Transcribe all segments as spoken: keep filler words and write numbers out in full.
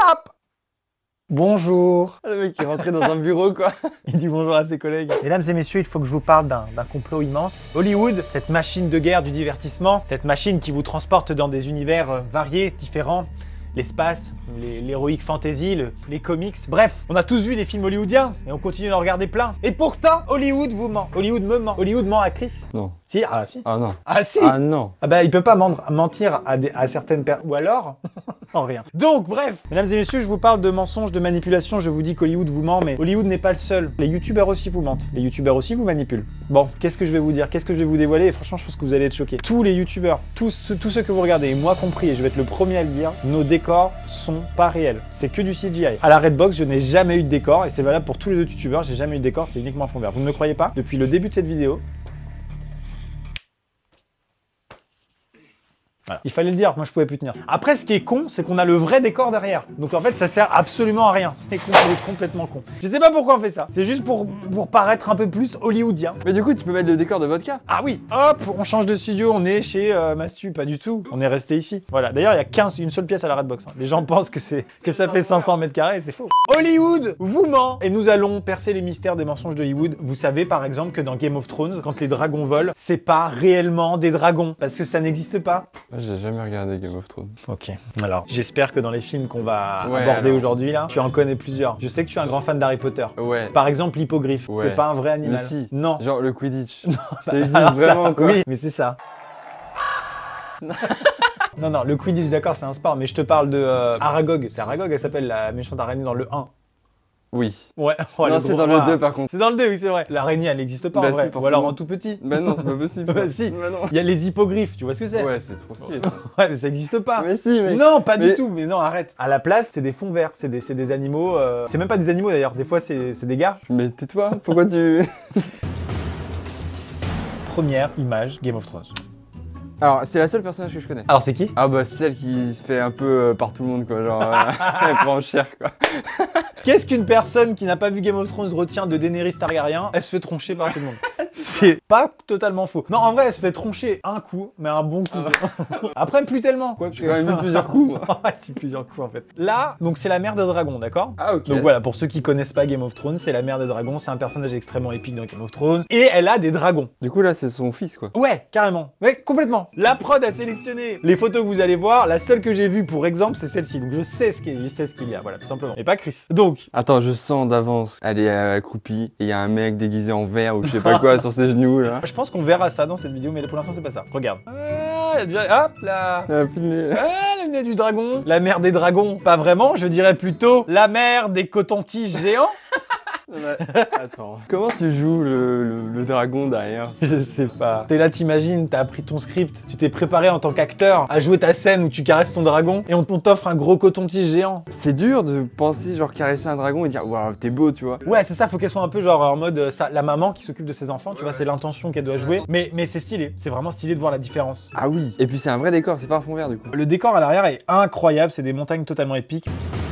Clap. Bonjour. Le mec qui est rentré dans un bureau quoi. Il dit bonjour à ses collègues. Mesdames et messieurs, il faut que je vous parle d'un complot immense. Hollywood, cette machine de guerre du divertissement, cette machine qui vous transporte dans des univers euh, variés, différents. L'espace, l'héroïque fantasy, le, les comics, bref, on a tous vu des films hollywoodiens et on continue d'en regarder plein. Et pourtant, Hollywood vous ment. Hollywood me ment. Hollywood ment à Chris. Non. Si, ah si. Ah non. Ah si. Ah non. Ah bah il peut pas mentir à, des, à certaines personnes. Ou alors non, rien. Donc bref, mesdames et messieurs, je vous parle de mensonges, de manipulation. Je vous dis qu'Hollywood vous ment, mais Hollywood n'est pas le seul. Les youtubeurs aussi vous mentent. Les youtubeurs aussi vous manipulent. Bon, qu'est-ce que je vais vous dire? Qu'est-ce que je vais vous dévoiler? Et franchement, je pense que vous allez être choqués. Tous les youtubeurs, tous, tous ceux que vous regardez, et moi compris, et je vais être le premier à le dire, nos décors sont pas réels. C'est que du C G I. À la Redbox, je n'ai jamais eu de décor, et c'est valable pour tous les autres youtubeurs. J'ai jamais eu de décor, c'est uniquement un fond vert. Vous ne me croyez pas? Depuis le début de cette vidéo, voilà. Il fallait le dire, moi je pouvais plus tenir. Après, ce qui est con, c'est qu'on a le vrai décor derrière. Donc en fait, ça sert absolument à rien. C'est con, c'est complètement con. Je sais pas pourquoi on fait ça. C'est juste pour, pour paraître un peu plus hollywoodien. Mais du coup, tu peux mettre le décor de vodka. Ah oui, hop, on change de studio, on est chez euh, Mastu, pas du tout. On est resté ici. Voilà. D'ailleurs, il y a quinze, une seule pièce à la Redbox. Hein. Les gens pensent que c'est que ça fait cinq cents mètres carrés, c'est faux. Hollywood vous ment. Et nous allons percer les mystères des mensonges d'Hollywood. Vous savez par exemple que dans Game of Thrones, quand les dragons volent, c'est pas réellement des dragons parce que ça n'existe pas. J'ai jamais regardé Game of Thrones. Ok. Alors, j'espère que dans les films qu'on va ouais, aborder alors... aujourd'hui là, tu en connais plusieurs. Je sais que tu es un grand fan d'Harry Potter. Ouais. Par exemple, l'hippogriffe. Ouais. C'est pas un vrai animal. Mais si. Non. Genre le Quidditch. Non. Ça existe Alors vraiment ça, quoi. Oui, mais c'est ça. Non, non, le Quidditch, d'accord, c'est un sport, mais je te parle de euh, Aragog. C'est Aragog, elle s'appelle la méchante araignée dans le un. Oui. Ouais. Oh, non, c'est dans le deux par contre. C'est dans le deux, oui, c'est vrai. L'araignée, elle n'existe pas bah, en vrai. Si, ou alors en tout petit. Bah non, c'est pas possible. Bah si. Bah non. Il y a les hippogriffes, tu vois ce que c'est? Ouais, c'est trop stylé ça. Ouais, mais ça n'existe pas. Mais si, mais... Non, pas mais... du tout. Mais non, arrête. À la place, c'est des fonds verts. C'est des, des animaux. Euh... C'est même pas des animaux d'ailleurs. Des fois, c'est des gars. Mais tais-toi. Pourquoi tu... Première image Game of Thrones. Alors, c'est la seule personnage que je connais. Alors, c'est qui? Ah bah, c'est celle qui se fait un peu euh, par tout le monde, quoi. Genre, euh, elle prend cher, quoi. Qu'est-ce qu'une personne qui n'a pas vu Game of Thrones retient de Daenerys Targaryen? Elle se fait troncher par tout le monde. C'est pas totalement faux. Non, en vrai, elle se fait troncher un coup, mais un bon coup. Ah. Après, plus tellement. J'ai quand même vu plusieurs coups. Ouais, c'est plusieurs coups, en fait. Là, donc c'est la mère des dragons, d'accord? Ah, ok. Donc voilà, pour ceux qui connaissent pas Game of Thrones, c'est la mère des dragons. C'est un personnage extrêmement épique dans Game of Thrones. Et elle a des dragons. Du coup, là, c'est son fils, quoi. Ouais, carrément. Ouais, complètement. La prod a sélectionné les photos que vous allez voir. La seule que j'ai vue, pour exemple, c'est celle-ci. Donc je sais ce qu'il qu'il y a, voilà, tout simplement. Et pas Chris. Donc... Attends, je sens d'avance. Elle est euh, accroupie et il y a un mec déguisé en vert ou je sais pas quoi sur ses genoux, là. Je pense qu'on verra ça dans cette vidéo, mais pour l'instant, c'est pas ça. Regarde. Ah, y a déjà... Hop là. Ah, le nez du dragon. La mère des dragons. Pas vraiment, je dirais plutôt la mère des cotons-tiges géants. Attends. Comment tu joues le, le, le dragon derrière? Je sais pas. T'es là, t'imagines, t'as appris ton script, tu t'es préparé en tant qu'acteur à jouer ta scène où tu caresses ton dragon et on t'offre un gros coton-tige géant. C'est dur de penser genre caresser un dragon et dire waouh, t'es beau, tu vois. Ouais, c'est ça, faut qu'elle soit un peu genre en mode ça, la maman qui s'occupe de ses enfants, tu ouais, vois, c'est l'intention qu'elle doit jouer. Mais, mais c'est stylé, c'est vraiment stylé de voir la différence. Ah oui. Et puis c'est un vrai décor, c'est pas un fond vert du coup. Le décor à l'arrière est incroyable, c'est des montagnes totalement épiques.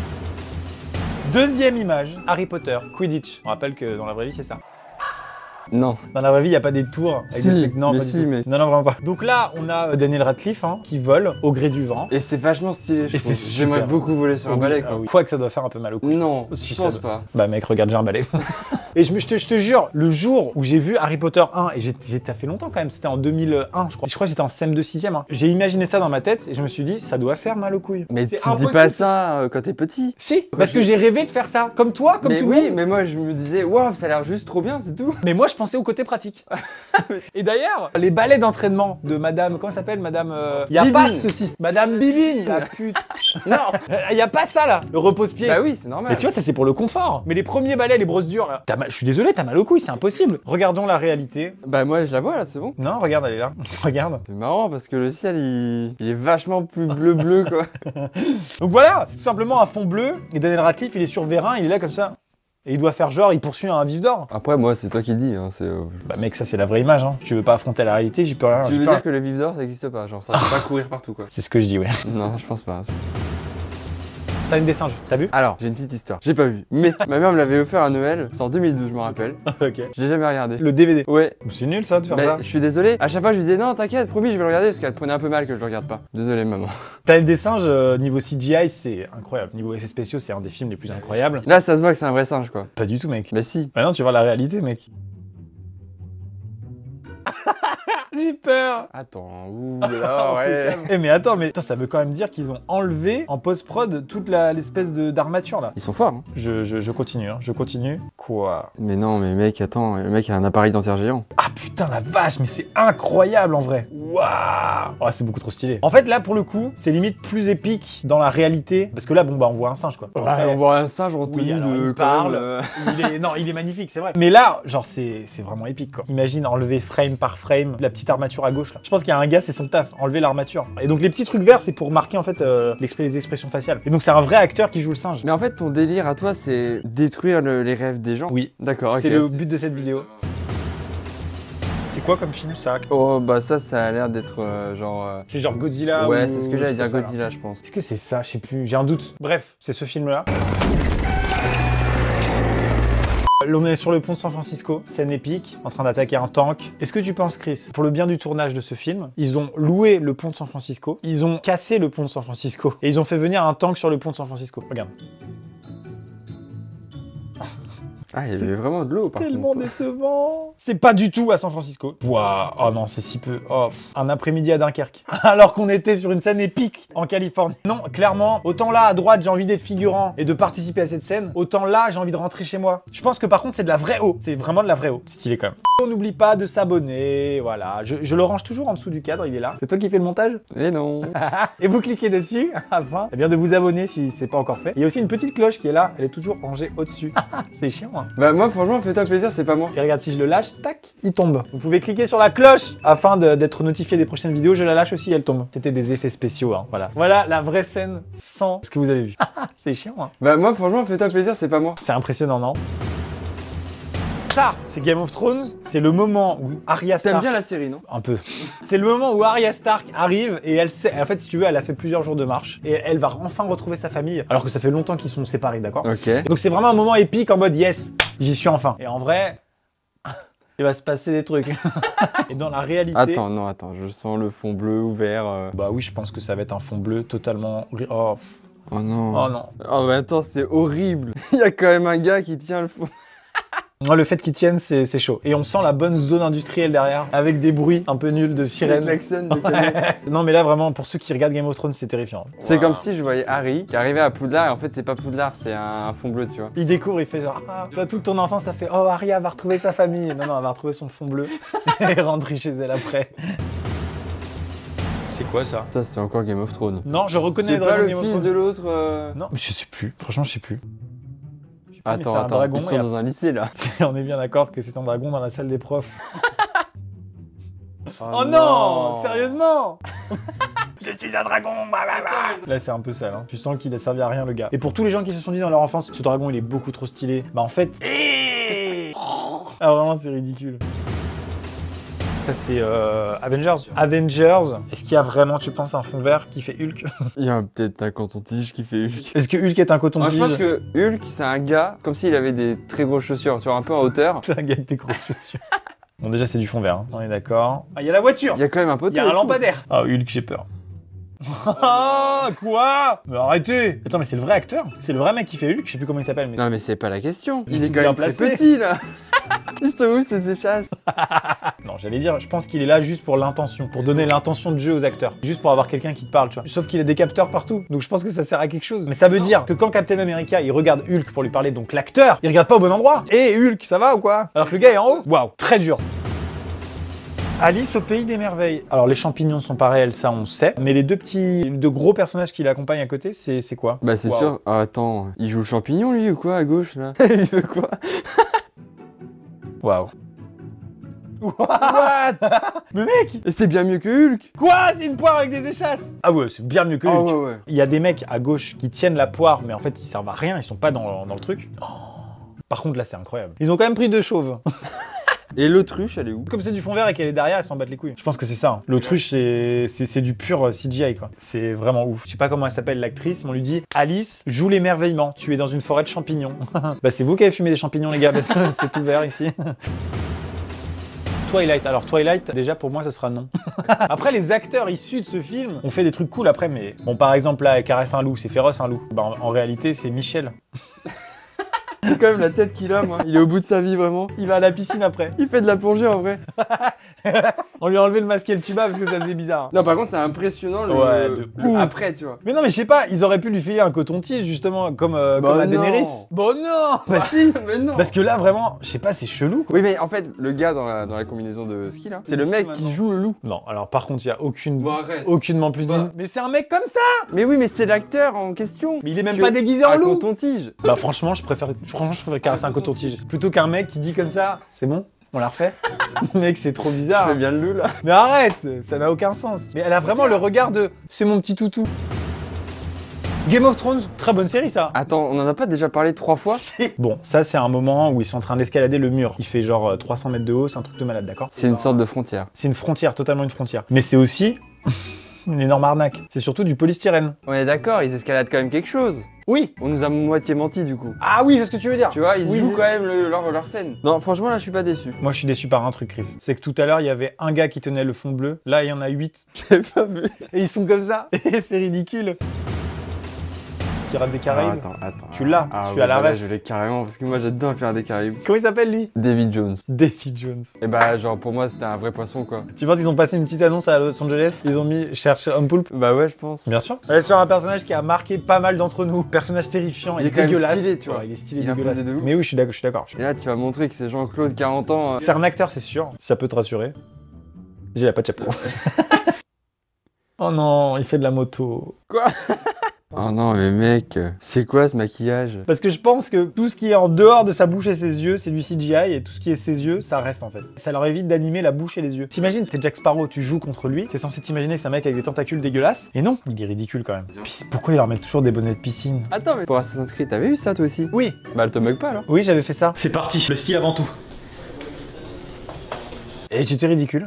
Deuxième image, Harry Potter, Quidditch. On rappelle que dans la vraie vie, c'est ça. Non. Dans la vraie vie, il n'y a pas des tours avec si, des spectacles. Non, mais pas si, du tout. mais... Non, non, vraiment pas. Donc là, on a Daniel Radcliffe hein, qui vole au gré du vent. Et c'est vachement stylé, je Et c'est J'aimerais beaucoup voler sur un oui, balai, quoi. Ah oui. Quoi que ça doit faire un peu mal au cou. Non, si, je pense doit... pas. Bah mec, regarde, j'ai un balai. Et je, me, je, te, je te jure, le jour où j'ai vu Harry Potter un, et ça fait longtemps quand même, c'était en deux mille un, je crois. Je crois que j'étais en C M deux sixième. Hein. J'ai imaginé ça dans ma tête et je me suis dit, ça doit faire mal aux couilles. Mais tu dis pas ça euh, quand t'es petit. Si, parce que j'ai rêvé de faire ça. Comme toi, comme mais tout oui, le monde. mais moi je me disais, waouh, ça a l'air juste trop bien, c'est tout. Mais moi je pensais au côté pratique. Et d'ailleurs, les balais d'entraînement de madame, comment ça s'appelle, madame euh... Y a Bibine. Pas ce système. Madame Bibine, la pute. Non, y a pas ça là, le repose-pied. Bah oui, c'est normal. Mais tu vois, ça c'est pour le confort. Mais les premiers balais, les brosses dures là, mal... je suis désolé, t'as mal aux couilles, c'est impossible. Regardons la réalité. Bah moi je la vois là, c'est bon. Non, regarde, elle est là. Regarde. C'est marrant parce que le ciel il, il est vachement plus bleu-bleu quoi. Donc voilà, c'est tout simplement un fond bleu. Et Daniel Radcliffe, il est sur Vérin, il est là comme ça. Et il doit faire genre, il poursuit un vif d'or. Après, moi, c'est toi qui le dis. Hein, euh... Bah mec, ça c'est la vraie image. Hein. Tu veux pas affronter la réalité, j'y peux rien. Tu veux pas... dire que le vif d'or, ça existe pas? Genre, ça peut pas courir partout, quoi. C'est ce que je dis, ouais. Non, je pense pas. T'as une des singes, t'as vu? Alors, j'ai une petite histoire. J'ai pas vu. Mais ma mère me l'avait offert à Noël. C'est en deux mille douze, je me rappelle. Ok. Je l'ai jamais regardé. Le D V D. Ouais. C'est nul ça de faire Bah, ça. je suis désolé. À chaque fois, je lui disais non, t'inquiète, promis, je vais le regarder parce qu'elle prenait un peu mal que je le regarde pas. Désolé, maman. Planète des singes, euh, niveau C G I, c'est incroyable. Niveau effets spéciaux, c'est un des films les plus incroyables. Là, ça se voit que c'est un vrai singe, quoi. Pas du tout, mec. Bah si. Bah non, tu vois la réalité, mec. J'ai peur. Attends, ouh là, ouais. Eh mais attends, mais attends, ça veut quand même dire qu'ils ont enlevé en post-prod toute la- l'espèce de d'armature là. Ils sont forts, hein. Je, je, je continue, hein, je continue. Quoi? Mais non, mais mec, attends, le mec a un appareil dentaire géant. Ah putain la vache, mais c'est incroyable en vrai. Waouh. Oh, c'est beaucoup trop stylé. En fait là pour le coup, c'est limite plus épique dans la réalité. Parce que là, bon bah on voit un singe quoi. Après, on voit un singe en tenue oui, alors, de... il quand parle. même, euh, il est, non, il est magnifique, c'est vrai. Mais là, genre c'est c'est vraiment épique quoi. Imagine enlever frame par frame la petite armature à gauche là. Je pense qu'il y a un gars, c'est son taf, enlever l'armature. Et donc les petits trucs verts, c'est pour marquer en fait euh, l'expré- les expressions faciales. Et donc c'est un vrai acteur qui joue le singe. Mais en fait, ton délire à toi, c'est détruire le- les rêves des gens. Oui. D'accord, ok. C'est le but de cette vidéo. C'est quoi comme film ça? Oh, bah ça, ça a l'air d'être euh, genre... euh, C'est genre Godzilla Ouais, ou- c'est ce que j'allais dire, comme ça, là. Godzilla, je pense. Est-ce que c'est ça? Je sais plus, j'ai un doute. Bref, c'est ce film-là. Là, on est sur le pont de San Francisco, scène épique, en train d'attaquer un tank. Est-ce que tu penses, Chris, pour le bien du tournage de ce film, ils ont loué le pont de San Francisco, ils ont cassé le pont de San Francisco, et ils ont fait venir un tank sur le pont de San Francisco? Regarde. Ah, il y avait vraiment de l'eau, par Tellement contre. décevant. C'est pas du tout à San Francisco. Waouh, oh non, c'est si peu. Oh, pff. Un après-midi à Dunkerque. Alors qu'on était sur une scène épique en Californie. Non, clairement, autant là à droite j'ai envie d'être figurant et de participer à cette scène, autant là j'ai envie de rentrer chez moi. Je pense que par contre c'est de la vraie eau. C'est vraiment de la vraie eau. Stylé quand même. On n'oublie pas de s'abonner, voilà. Je, je le range toujours en dessous du cadre, il est là. C'est toi qui fais le montage? Eh non. Et vous cliquez dessus afin eh bien, de vous abonner si c'est pas encore fait. Il y a aussi une petite cloche qui est là, elle est toujours rangée au-dessus. C'est chiant, hein. Bah moi, franchement, fais-toi plaisir, c'est pas moi. Et regarde, si je le lâche, tac, il tombe. Vous pouvez cliquer sur la cloche afin de- d'être notifié des prochaines vidéos. Je la lâche aussi, elle tombe. C'était des effets spéciaux, hein. Voilà. Voilà la vraie scène sans ce que vous avez vu. C'est chiant, hein. Bah moi, franchement, fais-toi plaisir, c'est pas moi. C'est impressionnant, non? Ça, c'est Game of Thrones. C'est le moment où Arya T'aimes Stark... bien la série, non? Un peu. C'est le moment où Arya Stark arrive et elle sait... En fait, si tu veux, elle a fait plusieurs jours de marche et elle va enfin retrouver sa famille alors que ça fait longtemps qu'ils sont séparés, d'accord? Ok. Donc c'est vraiment un moment épique en mode yes, j'y suis enfin. Et en vrai, il va se passer des trucs. Et dans la réalité... Attends, non, attends, je sens le fond bleu ouvert. euh. Bah oui, je pense que ça va être un fond bleu totalement... ri- Oh, Oh non. oh non. Oh mais attends, c'est horrible. Il y a quand même un gars qui tient le fond. Non, le fait qu'ils tiennent, c'est c'est chaud. Et on sent la bonne zone industrielle derrière, avec des bruits un peu nuls de Le sirènes. klaxon de camion. Non mais là vraiment, pour ceux qui regardent Game of Thrones, c'est terrifiant. C'est Wow. comme si je voyais Harry qui arrivait à Poudlard et en fait c'est pas Poudlard, c'est un, un fond bleu, tu vois. Il découvre, il fait genre... Ah, toi, toute ton enfance, t'as fait « Oh, Arya va retrouver sa famille !» Non, non, elle va retrouver son fond bleu et rentrer chez elle après. C'est quoi ça? Ça c'est encore Game of Thrones. Non, je reconnais C'est les pas dragons le Game of fils Thrones. de l'autre euh... Non, mais je sais plus. Franchement, je sais plus. Je sais plus, mais Attends, c'est un attends, dragon, ils sont et dans un lycée là. après, on est bien d'accord que c'est un dragon dans la salle des profs. Oh, non, sérieusement. Je suis un dragon. Là, c'est un peu sale. Hein. Tu sens qu'il a servi à rien, le gars. Et pour tous les gens qui se sont dit dans leur enfance, ce dragon, il est beaucoup trop stylé. Bah en fait... Ah vraiment, c'est ridicule. Ça, c'est euh, Avengers. Avengers, est-ce qu'il y a vraiment, tu penses, un fond vert qui fait Hulk? Il y a peut-être un coton-tige qui fait Hulk. Est-ce que Hulk est un Moi je coton-tige? pense que Hulk c'est un gars comme s'il avait des très grosses chaussures, tu vois, un peu en hauteur. C'est un gars avec des grosses chaussures. Bon, déjà, c'est du fond vert, hein. On est d'accord. Ah, il y a la voiture. Il y a quand même un poteau. Il y a et un tout. lampadaire. Ah, Hulk, j'ai peur. Ah, quoi? Mais arrêtez. Attends, mais c'est le vrai acteur? C'est le vrai mec qui fait Hulk? Je sais plus comment il s'appelle, mais... Non mais c'est pas la question. Il Il est est tout quand bien même très placé. petit là. Ils sont où ces échasses? Non, j'allais dire, je pense qu'il est là juste pour l'intention, pour donner l'intention de jeu aux acteurs. Juste pour avoir quelqu'un qui te parle, tu vois. Sauf qu'il a des capteurs partout, donc je pense que ça sert à quelque chose. Mais ça veut dire que quand Captain America, il regarde Hulk pour lui parler, donc l'acteur, il regarde pas au bon endroit. Et Hulk, ça va ou quoi? Alors que le gars est en haut. Waouh, très dur. Alice au pays des merveilles. Alors les champignons sont pas réels, ça on sait. Mais les deux petits, deux gros personnages qui l'accompagnent à côté, c'est c'est quoi? Bah c'est Waouh. sûr. Ah, attends, il joue le champignon lui ou quoi à gauche là? Il veut quoi? Waouh. What? Mais mec, Et c'est bien mieux que Hulk. quoi? C'est une poire avec des échasses? Ah ouais, c'est bien mieux que Hulk. Ah ouais ouais. Il y a des mecs à gauche qui tiennent la poire, mais en fait ils servent à rien, ils sont pas dans, dans le truc. Oh. Par contre là c'est incroyable. Ils ont quand même pris deux chauves. Et l'autruche, elle est où? Comme c'est du fond vert et qu'elle est derrière, elle s'en bat les couilles. Je pense que c'est ça. Hein. L'autruche, c'est c'est du pur C G I, quoi. C'est vraiment ouf. Je sais pas comment elle s'appelle l'actrice, mais on lui dit Alice, joue l'émerveillement. Tu es dans une forêt de champignons. Bah, c'est vous qui avez fumé des champignons, les gars, parce que c'est tout vert ici. Twilight. Alors Twilight, déjà pour moi ce sera non. Après les acteurs issus de ce film ont fait des trucs cool après, mais bon par exemple là, elle caresse un loup, c'est féroce un loup. Bah en, en réalité c'est Michel. C'est quand même la tête qu'il a, moi. Il est au bout de sa vie, vraiment. Il va à la piscine après. Il fait de la plongée, en vrai. On lui a enlevé le masque et le tuba parce que ça faisait bizarre. Non, par contre, c'est impressionnant le, Ouais, de le ouf. après, tu vois. Mais non, mais je sais pas, ils auraient pu lui filer un coton-tige justement, comme, euh, Bah comme à non. Daenerys. Bon non. Bah si. Mais non. Parce que là vraiment, je sais pas, c'est chelou quoi. Oui, mais en fait, le gars dans la, dans la combinaison de ski, là, c'est le mec qui joue le loup. Non, alors par contre, il y a aucune, Bon, arrête. aucunement plus Bah. digne. Mais c'est un mec comme ça. Mais oui, mais c'est l'acteur en question. Mais il est même Que- pas déguisé en Un loup. coton-tige. Bah franchement, je préfère, franchement, je préfère caresser un coton-tige plutôt qu'un mec qui dit comme ça. C'est bon, on la refait. Mec, c'est trop bizarre. C'est bien le loup, là. Mais arrête, ça n'a aucun sens. Mais elle a vraiment le regard de c'est mon petit toutou. Game of Thrones, très bonne série ça. Attends, on en a pas déjà parlé trois fois? C'est- Bon, ça c'est un moment où ils sont en train d'escalader le mur. Il fait genre euh, trois cents mètres de haut, c'est un truc de malade, d'accord? C'est une sorte de frontière. C'est une frontière, totalement une frontière. Mais c'est aussi une énorme arnaque. C'est surtout du polystyrène. On est d'accord, ils escaladent quand même quelque chose. Oui. On nous a moitié menti, du coup. Ah oui, c'est ce que tu veux dire. Tu vois, ils Oui, jouent c'est- quand même le- leur, leur scène. Non, franchement, là, je suis pas déçu. Moi je suis déçu par un truc, Chris. C'est que tout à l'heure, il y avait un gars qui tenait le fond bleu. Là, il y en a huit. J'avais pas vu. Et ils sont comme ça. Et c'est ridicule. Pirates des Caraïbes. Ah, attends, attends. Tu l'as, ah, tu oui, as la bah là, ref. je l'ai carrément, parce que moi, j'adore faire des Caraïbes. Comment il s'appelle lui? David Jones. David Jones. Et bah, genre, pour moi, c'était un vrai poisson, quoi. Tu penses qu'ils ont passé une petite annonce à Los Angeles? Ils ont mis cherche homme poulpe? Bah ouais, je pense. Bien sûr. Elle est sur un personnage qui a marqué pas mal d'entre nous. Personnage terrifiant, Il il, est est quand même dégueulasse. stylé, tu vois. Ouais, il est stylé, Il est dégueulasse. imposé de ouf. Mais oui, je suis d'accord, je suis d'accord. Et là, tu vas montrer que c'est Jean-Claude, quarante ans. euh, C'est un acteur, c'est sûr. Si ça peut te rassurer. J'ai la pas de chapeau. Oh non, il fait de la moto. Quoi? Oh non, mais mec, c'est quoi ce maquillage? Parce que je pense que tout ce qui est en dehors de sa bouche et ses yeux, c'est du C G I, et tout ce qui est ses yeux, ça reste en fait. Ça leur évite d'animer la bouche et les yeux. T'imagines, t'es Jack Sparrow, tu joues contre lui, t'es censé t'imaginer que c'est un mec avec des tentacules dégueulasses, et non, il est ridicule quand même. Puis c'est- pourquoi ils leur mettent toujours des bonnets de piscine? Attends, mais pour Assassin's Creed, t'avais vu ça toi aussi? Oui, Bah, elle te bug pas alors? oui, j'avais fait ça. C'est parti, le style avant tout. Et j'étais ridicule.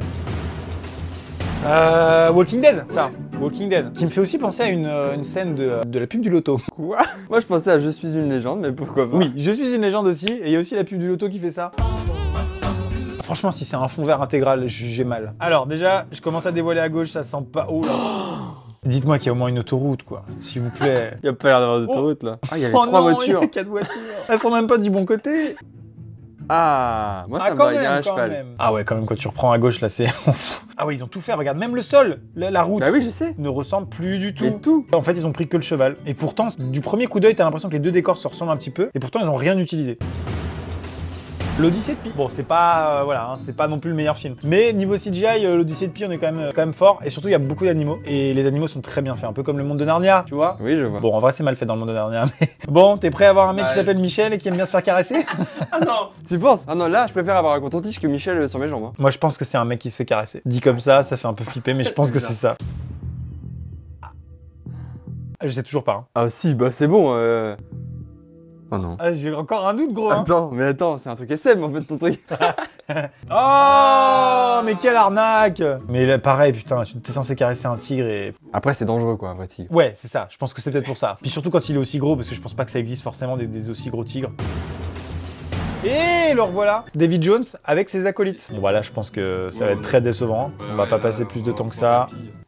Euh, Walking Dead, ça. Walking Dead. Qui me fait aussi penser à une, euh, une scène de, de la pub du loto. Quoi? Moi, je pensais à Je suis une légende, mais pourquoi pas? Oui, je suis une légende aussi, et il y a aussi la pub du loto qui fait ça. Franchement, si c'est un fond vert intégral, j'ai mal. Alors déjà, je commence à dévoiler à gauche, ça sent pas... Oh là. Dites-moi qu'il y a au moins une autoroute, quoi. S'il vous plaît. Y a pas l'air d'avoir d'autoroute là. Ah, il y avait Oh trois non, voitures. il y a quatre voitures. Elles sont même pas du bon côté. Ah, moi ça Ah, me quand va, il y a un même, quand cheval. même. Ah ouais, quand même, quand tu reprends à gauche, là, c'est... Ah ouais, ils ont tout fait, regarde. Même le sol, la, la route, Bah oui, je sais. ne ressemble plus du tout. Et tout. En fait, ils ont pris que le cheval. Et pourtant, du premier coup d'œil, t'as l'impression que les deux décors se ressemblent un petit peu. Et pourtant, ils ont rien utilisé. L'Odyssée de Pi. Bon, c'est pas, euh, voilà, hein, c'est pas non plus le meilleur film. Mais niveau C G I, euh, l'Odyssée de Pi, on est quand même, euh, quand même fort. Et surtout, il y a beaucoup d'animaux. Et les animaux sont très bien faits, un peu comme le monde de Narnia, tu vois. Oui, je vois. Bon, en vrai, c'est mal fait dans le monde de Narnia. Mais... Bon, t'es prêt à avoir un mec Ouais. qui s'appelle Michel et qui aime bien se faire caresser? Ah non, tu penses? Ah non, là, je préfère avoir un coton-tige que Michel euh, sur mes jambes. hein. Moi, je pense que c'est un mec qui se fait caresser. Dit comme ça, ça fait un peu flipper, mais je pense que bizarre. c'est ça. Ah, je sais toujours pas. hein. Ah si, bah c'est bon. Euh... Oh non. Ah, j'ai encore un doute, gros. hein. Attends, mais attends, c'est un truc S M en fait ton truc. Oh, mais quelle arnaque! Mais là, pareil, putain, t'es censé caresser un tigre et... Après, c'est dangereux quoi, un vrai tigre. Ouais, c'est ça, je pense que c'est peut-être pour ça. Puis surtout quand il est aussi gros, parce que je pense pas que ça existe forcément des, des aussi gros tigres. Et le revoilà, David Jones avec ses acolytes. Bon, voilà, je pense que ça va être très décevant. On va pas passer plus de temps que ça.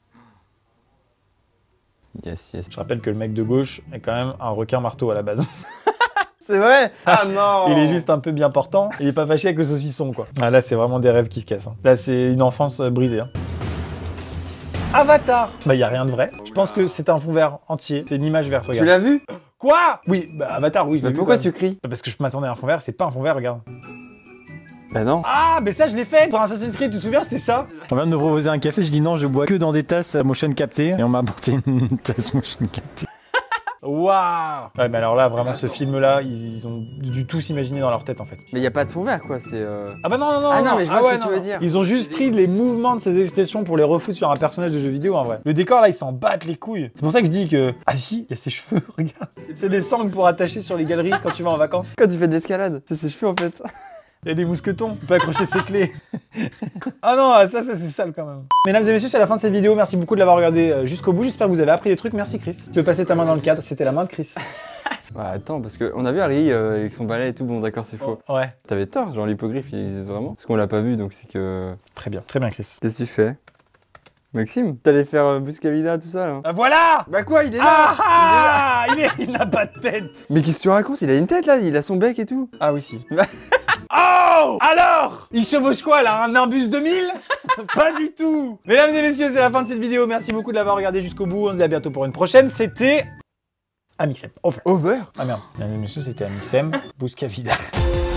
Yes, yes. Je rappelle que le mec de gauche est quand même un requin marteau à la base. C'est vrai? Ah non. Il est juste un peu bien portant, il est pas fâché avec le saucisson, quoi. Ah, là, c'est vraiment des rêves qui se cassent. hein. Là, c'est une enfance euh, brisée. hein. Avatar. Bah, y a rien de vrai. Je pense que c'est un fond vert entier. C'est une image verte, Tu regarde. l'as vu? Quoi? Oui, bah Avatar, oui, je l'ai Mais vu. pourquoi quand tu même. cries? Bah, parce que je m'attendais à un fond vert, c'est pas un fond vert, regarde. Bah non. Ah, mais ça, je l'ai fait dans Assassin's Creed, tu te souviens, c'était ça? On vient de me proposer un café, je dis non, je bois que dans des tasses motion captées. Et on m'a apporté une tasse motion captée. Waouh. Ouais, mais alors là, vraiment, ce film-là, ils ont dû tout s'imaginer dans leur tête, en fait. Mais y a pas de fond vert quoi, c'est. Euh... Ah bah non, non, non, Ah non, mais je vois ce que tu veux non. dire. Ils ont juste pris les mouvements de ces expressions pour les refoutre sur un personnage de jeu vidéo, en vrai. Le décor, là, ils s'en battent les couilles. C'est pour ça que je dis que... Ah si, il y a ses cheveux, regarde. C'est des sangles pour attacher sur les galeries quand tu vas en vacances. Quand tu fais de l'escalade, c'est ses cheveux en fait. Il y a des mousquetons. On peut accrocher ses clés. Ah non, ça, ça c'est sale quand même. Mesdames et messieurs, c'est la fin de cette vidéo. Merci beaucoup de l'avoir regardé jusqu'au bout. J'espère que vous avez appris des trucs. Merci Chris. Tu veux passer ta main dans le cadre? C'était la main de Chris. Ouais, attends, parce qu'on a vu Harry euh, avec son balai et tout, bon d'accord c'est faux. Ouais. T'avais tort, genre l'hippogriffe il existe vraiment. Parce qu'on l'a pas vu donc c'est que... Très bien, très bien Chris. Qu'est-ce que tu fais? Maxime, t'allais faire euh, Buscavida, tout ça là? Ah, voilà. Bah quoi, il est là! Ah, ah il est, il n'a pas de tête. Mais qu'est-ce que tu racontes? Il a une tête là, il a son bec et tout. Ah oui si. Oh! Alors? Il chevauche quoi là? Un Nimbus deux mille? Pas du tout. Mesdames et messieurs, c'est la fin de cette vidéo. Merci beaucoup de l'avoir regardé jusqu'au bout. On se dit à bientôt pour une prochaine. C'était... Amixem. Over. Over? Ah merde. Mesdames et messieurs, c'était Amixem. Buscavida.